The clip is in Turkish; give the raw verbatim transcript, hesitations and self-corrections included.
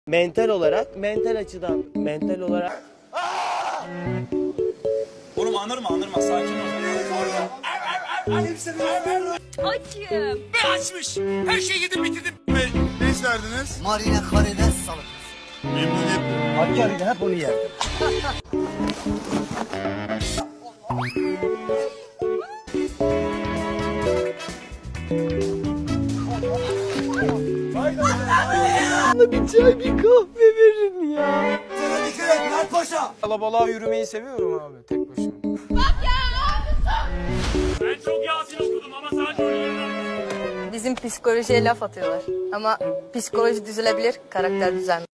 Mental olarak, mental açıdan, mental olarak. Oğlum anırma anırma, sakin ol. Açım. Be açmış. Her şeyi yedim bitirdim. Ve ne isterdiniz? Marine karides salatası. Memnuniyetle. Hakkari'de hep onu yerdim. Bana bir çay, bir kahve verin ya. Sana dikkat et Mert Paşa. Kalabalığa yürümeyi seviyorum abi, tek başıma. Ben çok Yasin okudum ama sadece öyle. Bizim psikolojiye laf atıyorlar. Ama psikoloji düzelebilir, karakter düzelmez.